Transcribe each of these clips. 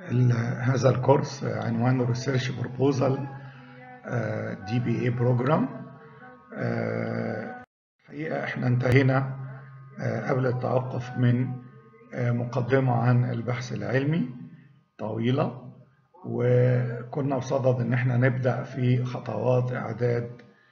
هذا الكورس عنوانه Research Proposal DBA Program. حقيقة احنا انتهينا قبل التوقف من مقدمة عن البحث العلمي طويلة، وكنا بصدد ان احنا نبدأ في خطوات اعداد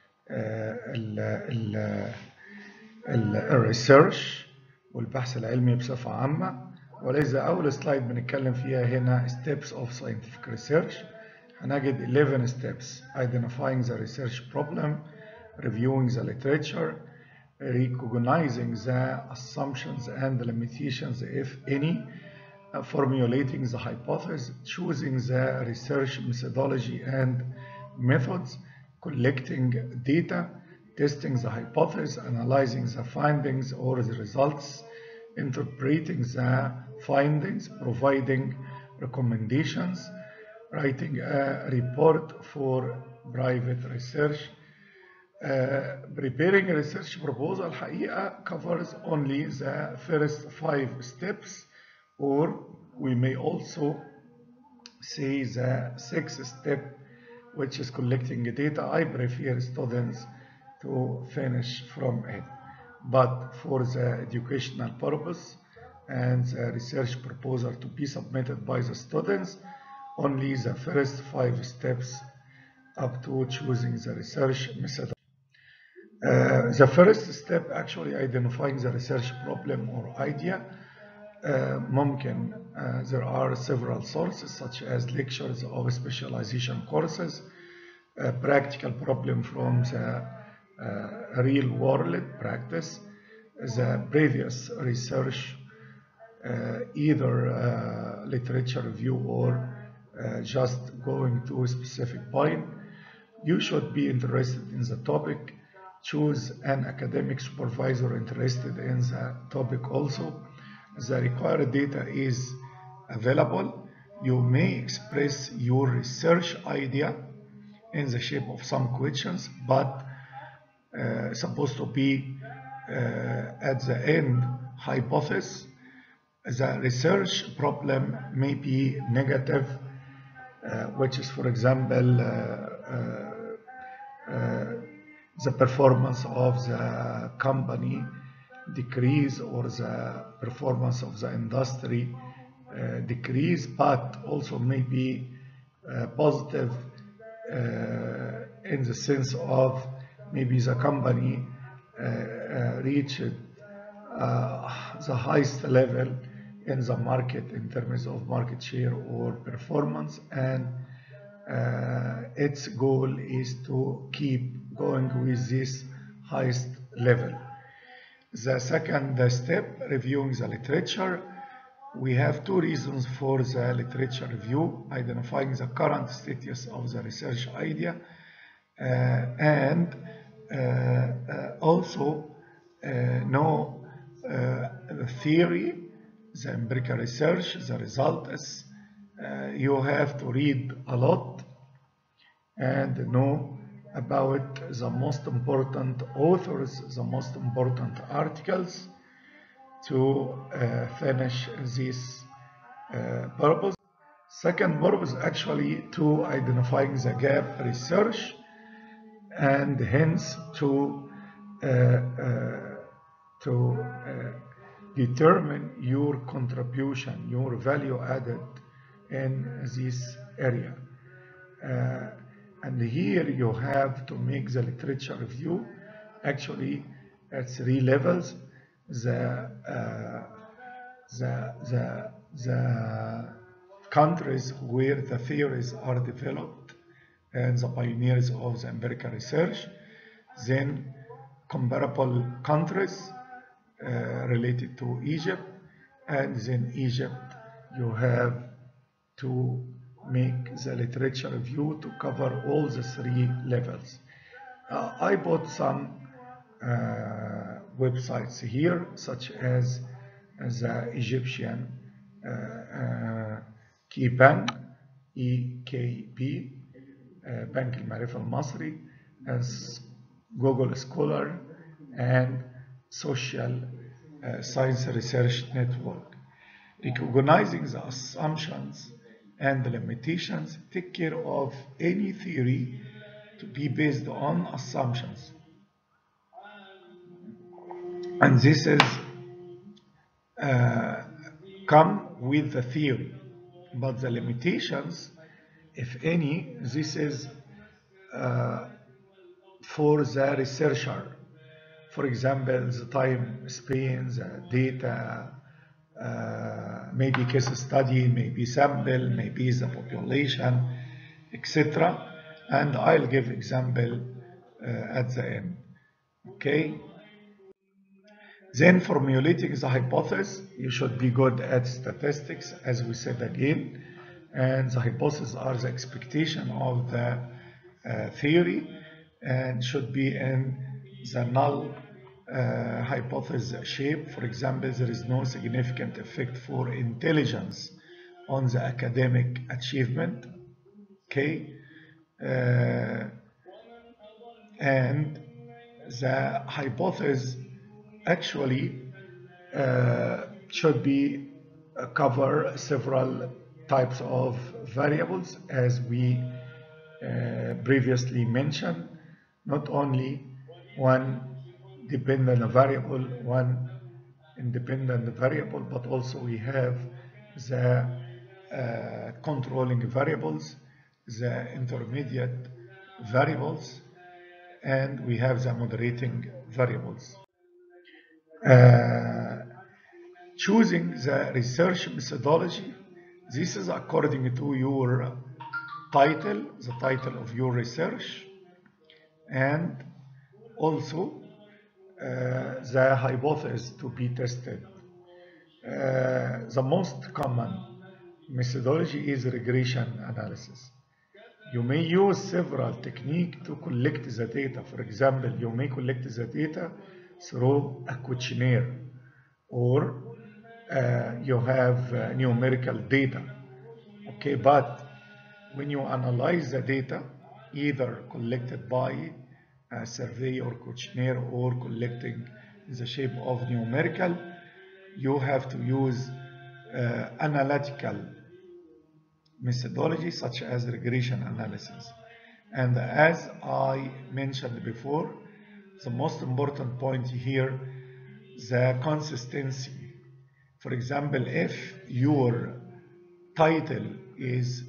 الريسيرش والبحث العلمي بصفة عامة. ولذا أول سلايد بنتكلم فيها هنا Steps of Scientific Research. هنجد 11 steps: identifying the research problem, reviewing the literature, recognizing the assumptions and limitations if any, formulating the hypothesis, choosing the research methodology and methods, collecting data, testing the hypothesis, analyzing the findings or the results, interpreting the findings, providing recommendations, writing a report for private research. Preparing a research proposal الحقيقة covers only the first 5 steps, or we may also say the 6th step, which is collecting data. I prefer students to finish from it, but for the educational purpose and the research proposal to be submitted by the students, only the first 5 steps up to choosing the research method. The first step actually identifying the research problem or idea. ممكن there are several sources such as lectures or specialization courses, practical problem from the real world practice, the previous research, either literature review or just going to a specific point. You should be interested in the topic. Choose an academic supervisor interested in the topic also. The required data is available. You may express your research idea in the shape of some questions, but supposed to be at the end hypothesis. The research problem may be negative, which is, for example, the performance of the company decrease or the performance of the industry decrease, but also may be positive in the sense of maybe the company reached the highest level in the market in terms of market share or performance, and its goal is to keep going with this highest level. The second step, reviewing the literature. We have 2 reasons for the literature review: identifying the current status of the research idea, and also know the theory, the empirical research, the results. You have to read a lot and know about the most important authors, the most important articles to finish this purpose. Second purpose actually to identifying the gap research, and hence to determine your contribution, your value added in this area. And here you have to make the literature review actually at 3 levels. The countries where the theories are developed and the pioneers of the empirical research, then comparable countries related to Egypt, and then Egypt you have to make the literature review to cover all the 3 levels. I put some websites here, such as the Egyptian كي بانك EKB, بنك المعرفة المصري, as Google Scholar and Social Science Research Network. Recognizing the assumptions and the limitations take care of any theory to be based on assumptions. And this is come with the theory, but the limitations, if any, this is for the researcher. For example, the time spent, the data, maybe case study, maybe sample, maybe the population, etc. And I'll give example at the end. Okay. Then formulating the hypothesis, you should be good at statistics, as we said again. And the hypotheses are the expectation of the theory and should be in the null hypothesis shape. For example, there is no significant effect for intelligence on the academic achievement. Okay. And the hypothesis actually should be cover several types of variables, as we previously mentioned, not only one dependent variable, one independent variable, but also we have the controlling variables, the intermediate variables, and we have the moderating variables. Choosing the research methodology, this is according to your title, the title of your research, and also the hypothesis to be tested. The most common methodology is regression analysis. You may use several techniques to collect the data. For example, you may collect the data through a questionnaire, or you have numerical data. Okay, but when you analyze the data, either collected by a survey or questionnaire or collecting in the shape of numerical, you have to use analytical methodology such as regression analysis. And as I mentioned before, the most important point here, the consistency. For example, if your title is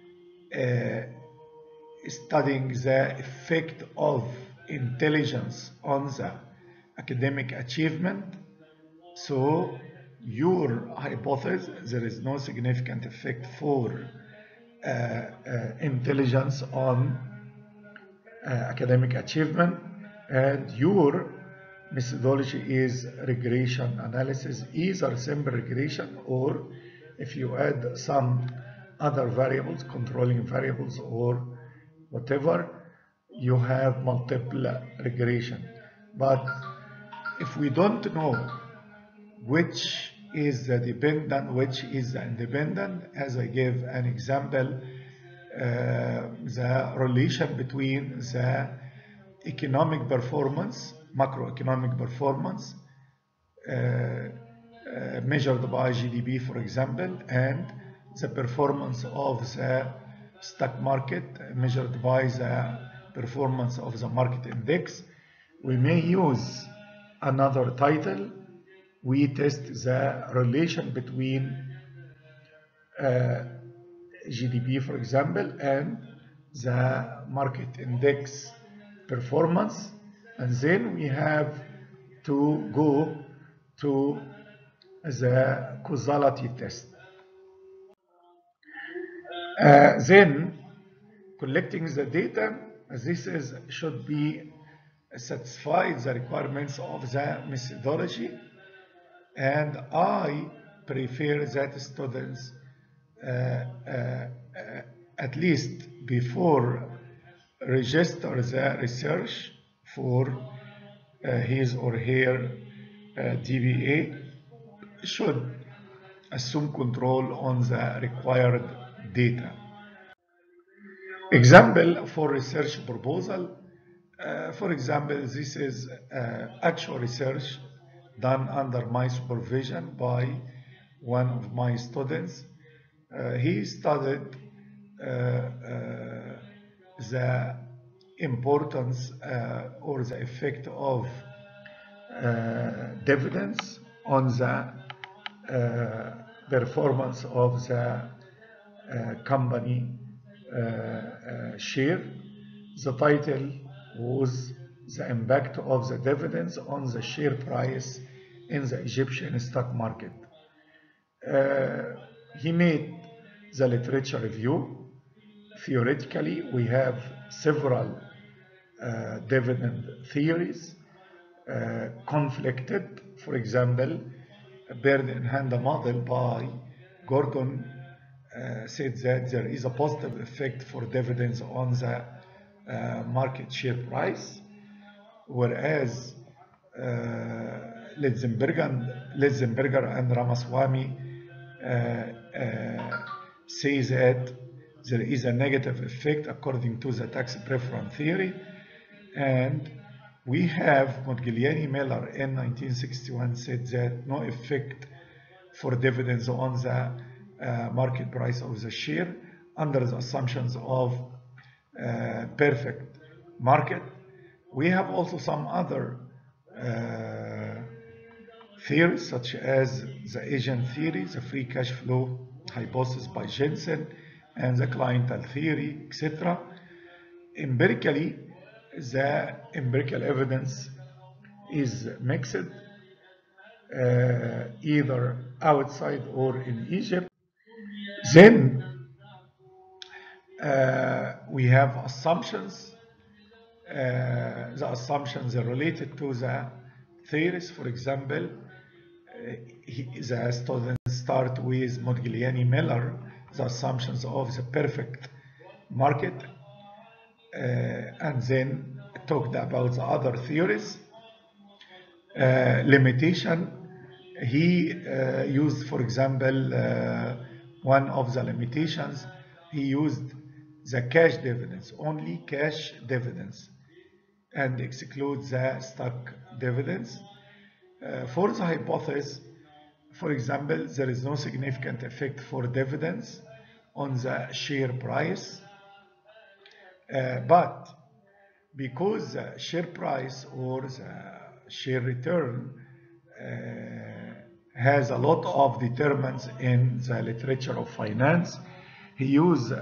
studying the effect of intelligence on the academic achievement, so your hypothesis, there is no significant effect for intelligence on academic achievement, and your methodology is regression analysis, either simple regression, or if you add some other variables, controlling variables or whatever, you have multiple regression. But if we don't know which is the dependent, which is the independent, as I gave an example, the relation between the economic performance, macroeconomic performance, measured by GDP, for example, and the performance of the stock market, measured by the performance of the market index. We may use another title. We test the relation between GDP, for example, and the market index performance, and then we have to go to the causality test. Then collecting the data, this is should be satisfy the requirements of the methodology, and I prefer that students at least before register the research for his or her DBA should assume control on the required data. Example for research proposal, for example, this is actual research done under my supervision by one of my students. he studied the importance or the effect of dividends on the performance of the company share. The title was The Impact of the Dividends on the Share Price in the Egyptian Stock Market. He made the literature review. Theoretically, we have several dividend theories conflicted. For example, a bird in hand model by Gordon said that there is a positive effect for dividends on the market share price, whereas Litzenberger and Ramaswamy say that there is a negative effect according to the tax preference theory. And we have Modigliani Miller in 1961 said that no effect for dividends on the market price of the share under the assumptions of perfect market. We have also some other theories such as the Asian theory, the free cash flow hypothesis by Jensen, and the clientele theory, etc. Empirically, the empirical evidence is mixed, either outside or in Egypt. Then we have assumptions. The assumptions are related to the theories. For example, the students start with Modigliani Miller, the assumptions of the perfect market, and then talked about the other theories. Limitation, he used, for example, one of the limitations, he used the cash dividends, only cash dividends, and exclude the stock dividends. For the hypothesis, for example, there is no significant effect for dividends on the share price, but because the share price or the share return has a lot of determinants in the literature of finance, he used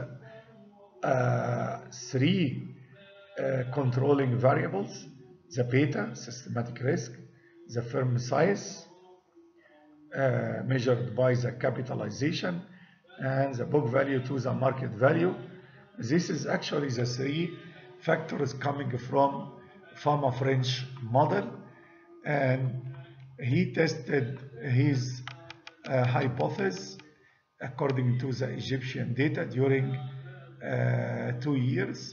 three controlling variables: the beta, systematic risk, the firm size, measured by the capitalization, and the book value to the market value. This is actually the three factors coming from Fama-French model, and he tested his hypothesis according to the Egyptian data during 2 years,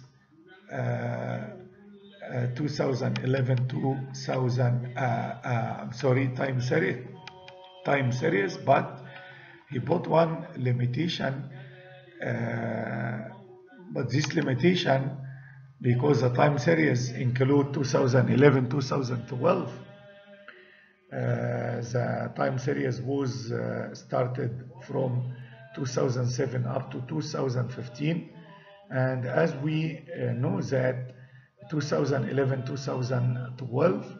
2011 to time series, but he put one limitation, but this limitation, because the time series include 2011-2012, the time series was started from 2007 up to 2015, and as we know that 2011-2012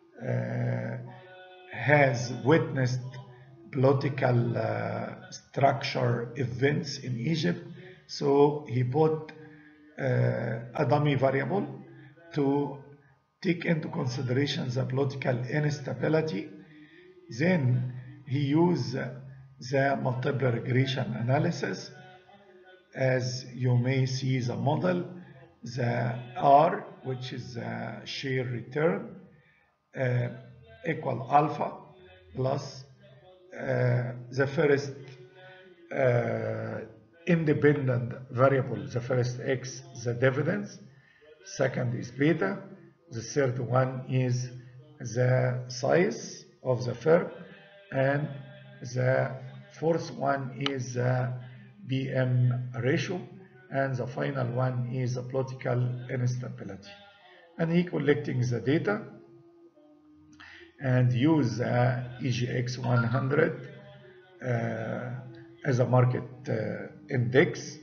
has witnessed political structure events in Egypt, so he put a dummy variable to take into consideration the political instability. Then he used the multiple regression analysis. As you may see the model, the R, which is the share return, equal alpha plus the first independent variable, the first X, the dividends, second is beta, the third one is the size of the firm, and the fourth one is the BM ratio, and the final one is the political instability. And he collecting the data and use the EGX 100 as a market index.